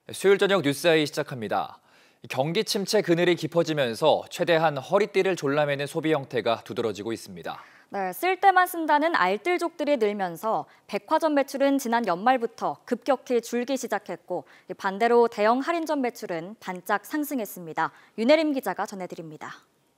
수요일 저녁 뉴스아이 시작합니다. 경기 침체 그늘이 깊어지면서 최대한 허리띠를 졸라매는 소비 형태가 두드러지고 있습니다. 네, 쓸 때만 쓴다는 알뜰족들이 늘면서 백화점 매출은 지난 연말부터 급격히 줄기 시작했고 반대로 대형 할인점 매출은 반짝 상승했습니다. 윤혜림 기자가 전해드립니다.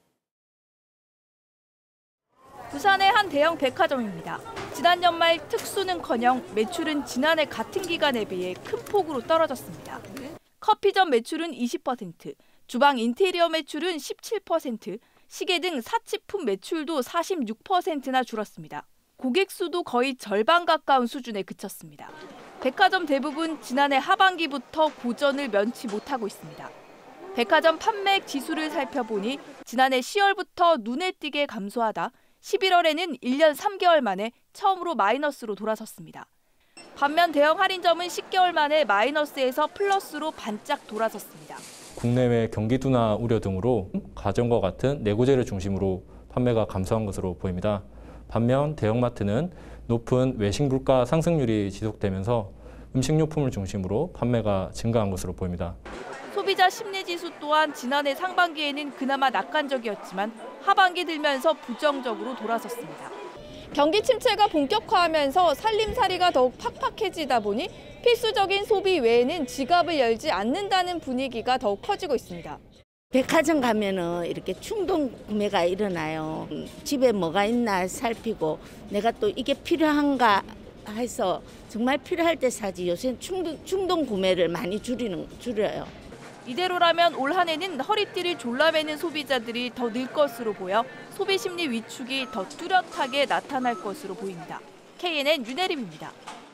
부산의 한 대형 백화점입니다. 지난 연말 특수는커녕 매출은 지난해 같은 기간에 비해 큰 폭으로 떨어졌습니다. 커피점 매출은 20%, 주방 인테리어 매출은 17%, 시계 등 사치품 매출도 46%나 줄었습니다. 고객 수도 거의 절반 가까운 수준에 그쳤습니다. 백화점 대부분 지난해 하반기부터 고전을 면치 못하고 있습니다. 백화점 판매액 지수를 살펴보니 지난해 10월부터 눈에 띄게 감소하다 11월에는 1년 3개월 만에 처음으로 마이너스로 돌아섰습니다. 반면 대형 할인점은 10개월 만에 마이너스에서 플러스로 반짝 돌아섰습니다. 국내외 경기 둔화 우려 등으로 가전과 같은 내구재를 중심으로 판매가 감소한 것으로 보입니다. 반면 대형마트는 높은 외식 물가 상승률이 지속되면서 음식료품을 중심으로 판매가 증가한 것으로 보입니다. 소비자 심리지수 또한 지난해 상반기에는 그나마 낙관적이었지만 하반기 들면서 부정적으로 돌아섰습니다. 경기 침체가 본격화하면서 살림살이가 더욱 팍팍해지다 보니 필수적인 소비 외에는 지갑을 열지 않는다는 분위기가 더욱 커지고 있습니다. 백화점 가면은 이렇게 충동 구매가 일어나요. 집에 뭐가 있나 살피고 내가 또 이게 필요한가 해서 정말 필요할 때 사지. 요새는 충동 구매를 많이 줄여요. 이대로라면 올 한 해는 허리띠를 졸라매는 소비자들이 더 늘 것으로 보여 소비 심리 위축이 더 뚜렷하게 나타날 것으로 보입니다. KNN 윤혜림입니다.